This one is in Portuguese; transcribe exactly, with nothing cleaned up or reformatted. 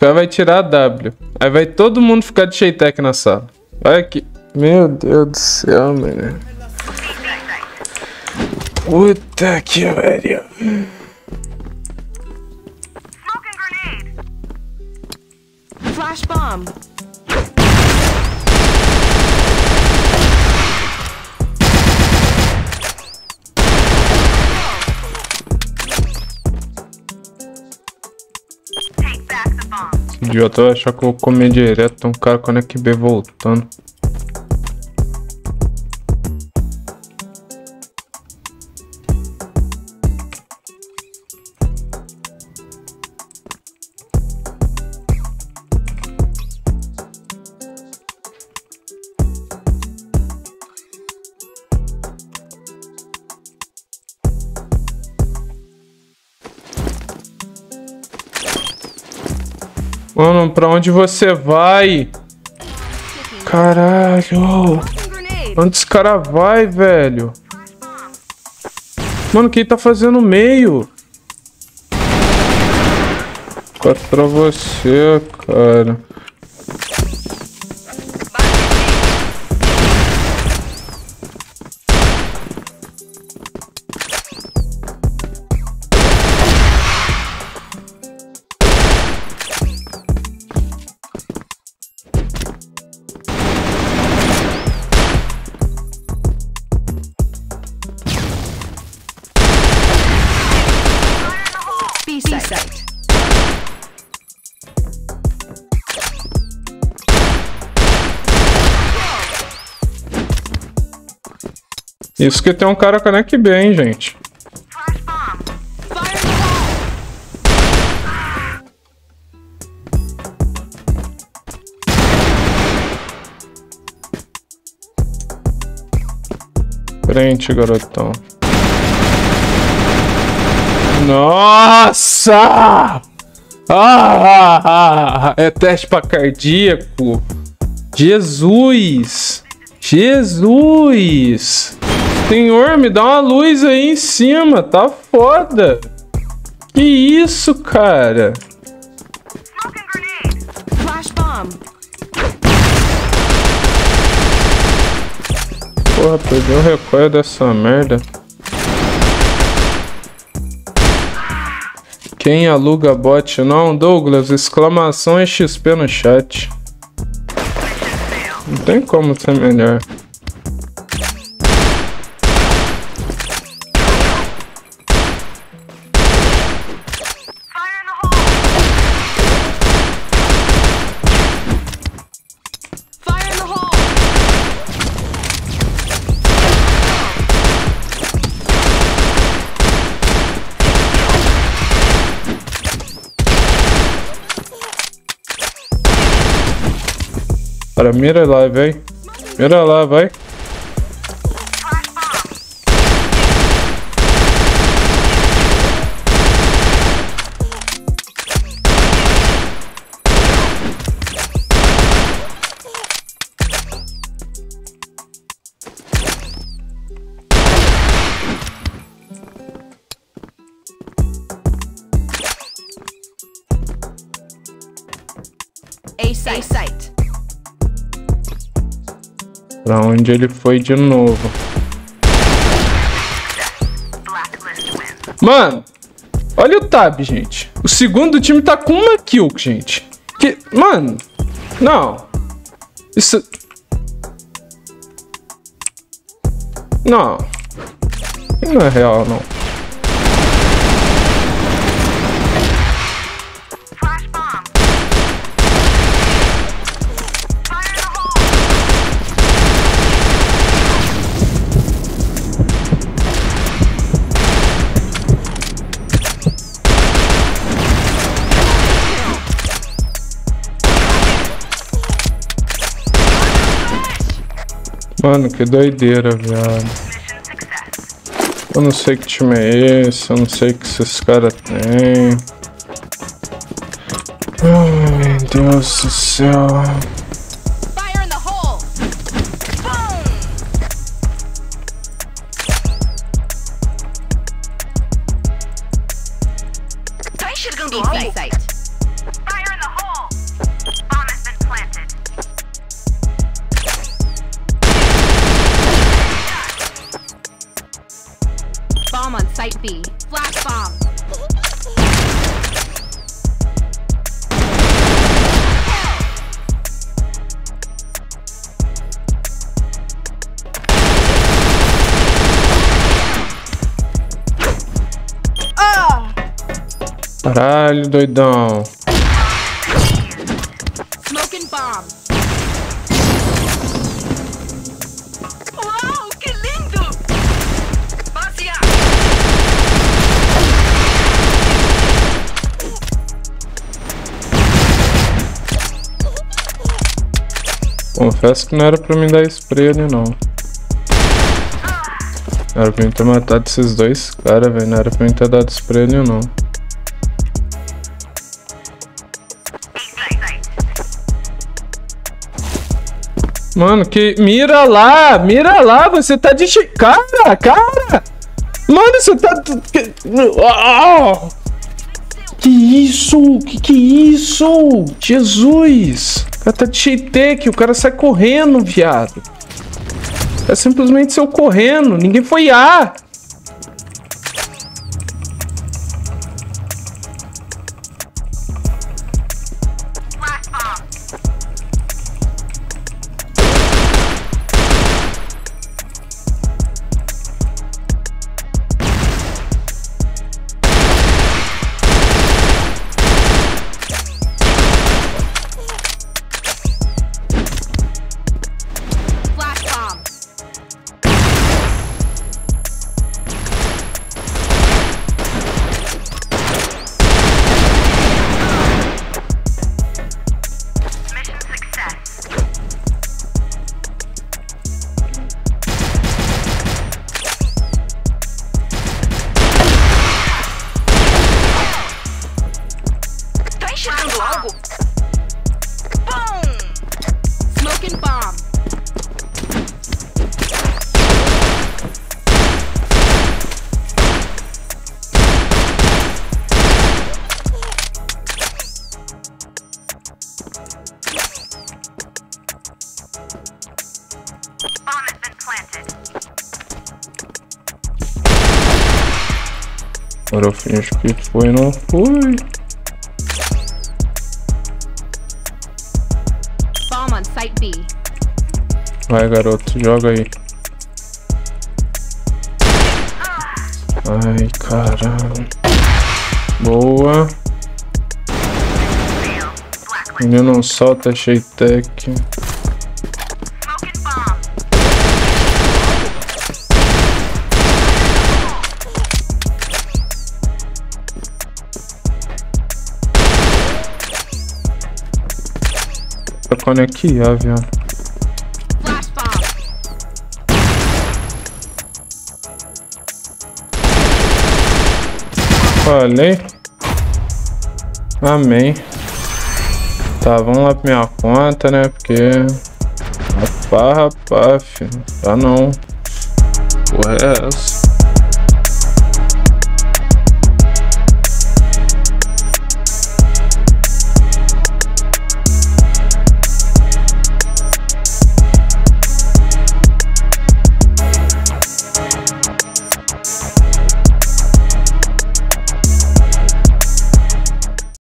cara vai tirar a W. Aí vai todo mundo ficar de Sheitec na sala. Olha aqui. Meu Deus do céu, mano. Puta que pariu. Flash bomb. Esse idiota vai achar que eu vou comer direto. Tem um cara com a N B voltando. Mano, pra onde você vai? Caralho. Onde esse cara vai, velho? Mano, quem tá fazendo meio? Contra você, cara. Isso que tem um cara com a N B, hein, gente. Frente, garotão. Nossa! Ah, é teste pra cardíaco. Jesus! Jesus! Senhor, me dá uma luz aí em cima, tá foda. Que isso, cara? Porra, perdeu o recoil dessa merda. Quem aluga bot não? Douglas, exclamação e X P no chat. Não tem como ser melhor. Cara, mira lá, vai. Mira lá, vai. A site. Pra onde ele foi de novo? Mano, olha o tab, gente. O segundo time tá com uma kill, gente. Que, mano, não. Isso... Não. Isso não é real, não. Mano, que doideira, viado. Eu não sei que time é esse, eu não sei o que esses caras têm. Ai, meu Deus do céu. Tá enxergando algo? Fire in the hole. site B. Flash bomb. Caralho, doidão. Smoking bomb. Uau, que lindo! Basear. Confesso que não era pra mim dar spray ali, não. Não era pra mim ter matado esses dois caras, velho. Não era pra mim ter dado spray ali, não. Mano, que... Mira lá! Mira lá! Você tá de... Cara! Cara! Mano, você tá... Que, oh! que isso? Que que é isso? Jesus! O cara tá de cheatec, o cara sai correndo, viado. É simplesmente saiu correndo. Ninguém foi A. Agora eu finjo que foi, não foi. Bomb on site B. Vai, garoto, joga aí. Ai, caralho. Boa. Ele não solta cheitec. Aqui, ó, viado. Falei. Amém. Tá, vamos lá pra minha conta, né? Porque... Rapaz, rapaz, filho. Tá não. Porra é essa?